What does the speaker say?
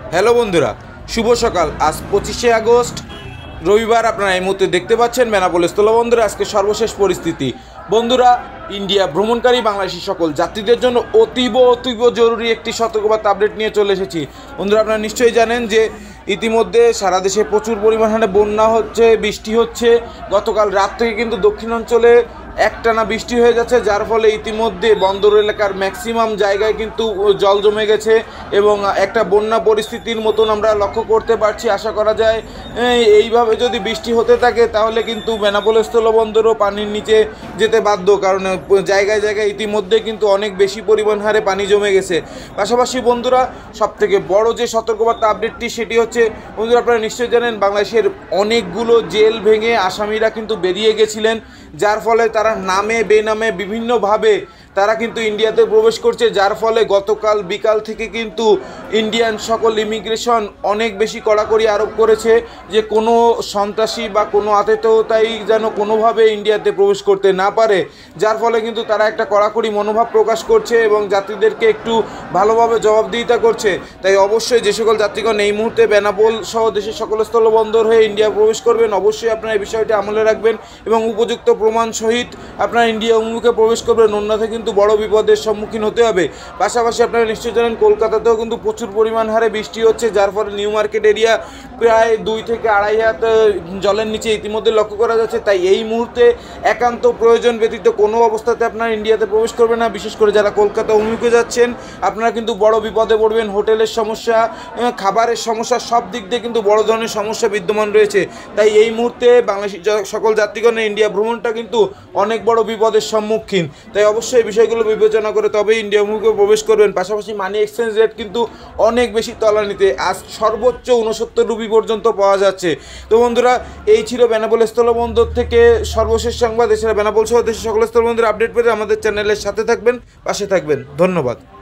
Hello বন্ধুরা, শুভ সকাল। আজ 25শে আগস্ট রবিবার। আপনারা এই মুহূর্তে দেখতে পাচ্ছেন বেনাপোল স্থলবন্দরে আজকে সর্বশেষ পরিস্থিতি। বন্ধুরা, ইন্ডিয়া ভ্রমণকারী বাংলাদেশি সকল যাত্রীদের জন্য অতীব জরুরি একটি সতর্কবার্তা আপডেট নিয়ে চলে এসেছি। বন্ধুরা, আপনারা নিশ্চয়ই জানেন যে ইতিমধ্যে সারা দেশে প্রচুর পরিমাণে বন্যা হচ্ছে, বৃষ্টি হচ্ছে। গতকাল রাত থেকে কিন্তু দক্ষিণাঞ্চলে একটানা বৃষ্টি হয়ে যাচ্ছে, যার ফলে ইতিমধ্যে বন্দর এলাকার ম্যাক্সিমাম জায়গায় কিন্তু জল জমে গেছে এবং একটা বন্যা পরিস্থিতির মতন আমরা লক্ষ্য করতে পারছি। আশা করা যায় এইভাবে যদি বৃষ্টি হতে থাকে তাহলে কিন্তু বেনাপোল স্থলবন্দরও পানির নিচে যেতে বাধ্য, কারণ জায়গায় জায়গায় ইতিমধ্যে কিন্তু অনেক বেশি পরিমাণ হারে পানি জমে গেছে। পাশাপাশি বন্ধুরা, সবথেকে বড় যে সতর্কবার্তা আপডেটটি সেটি হচ্ছে, বন্ধুরা আপনারা নিশ্চয়ই জানেন বাংলাদেশের অনেকগুলো জেল ভেঙে আসামিরা কিন্তু বেরিয়ে গেছিলেন, যার ফলে তারা নামে বেনামে বিভিন্নভাবে তারা কিন্তু ইন্ডিয়াতে প্রবেশ করছে। যার ফলে গতকাল বিকাল থেকে কিন্তু ইন্ডিয়ান সকল ইমিগ্রেশন অনেক বেশি কড়াকড়ি আরোপ করেছে যে কোনো সন্ত্রাসী বা কোনো আততায়ী যেন কোনোভাবে ইন্ডিয়াতে প্রবেশ করতে না পারে। যার ফলে কিন্তু তারা একটা কড়াকড়ি মনোভাব প্রকাশ করছে এবং যাত্রীদেরকে একটু ভালোভাবে জবাবদিহিতা করছে। তাই অবশ্যই যে সকল যাত্রীগণ এই মুহূর্তে বেনাপোল সহ দেশের সকল স্থলবন্দর হয়ে ইন্ডিয়া প্রবেশ করবেন, অবশ্যই আপনারা এই বিষয়টি আমলে রাখবেন এবং উপযুক্ত প্রমাণ সহিত আপনারা ইন্ডিয়া অভিমুখে প্রবেশ করবেন, অন্যথায় কিন্তু বড় বিপদের সম্মুখীন হতে হবে। পাশাপাশি আপনারা নিশ্চয়ই জানেন কলকাতাতেও কিন্তু প্রচুর পরিমাণ হারে বৃষ্টি হচ্ছে, যার ফলে নিউ মার্কেট এরিয়া প্রায় 2 থেকে আড়াই হাত জলের নিচে ইতিমধ্যে লক্ষ্য করা যাচ্ছে। তাই এই মুহূর্তে একান্ত প্রয়োজন ব্যতীত কোনো অবস্থাতে আপনারা ইন্ডিয়াতে প্রবেশ করবেন না। বিশেষ করে যারা কলকাতা অভিমুখে যাচ্ছেন আপনারা কিন্তু বড় বিপদে পড়বেন। হোটেলের সমস্যা, খাবারের সমস্যা, সব দিক দিয়ে কিন্তু বড় ধরনের সমস্যা বিদ্যমান রয়েছে। তাই এই মুহূর্তে বাংলাদেশি সকল যাত্রীগণের ইন্ডিয়া ভ্রমণটা কিন্তু অনেক বড় বিপদের সম্মুখীন। তাই অবশ্যই বিষয়গুলো বিবেচনা করে তবেই ইন্ডিয়া অভিমুখে প্রবেশ করবেন। পাশাপাশি মানি এক্সচেঞ্জ রেট কিন্তু অনেক বেশি তলানিতে, আজ সর্বোচ্চ 69 রুপি পর্যন্ত পাওয়া যাচ্ছে। তো বন্ধুরা, এই ছিল বেনাপোল স্থলবন্দর থেকে সর্বশেষ সংবাদ। এছাড়া বেনাপোল সহ দেশের সকল স্থলবন্দরের আপডেট পেতে আমাদের চ্যানেলের সাথে থাকবেন, পাশে থাকবেন। ধন্যবাদ।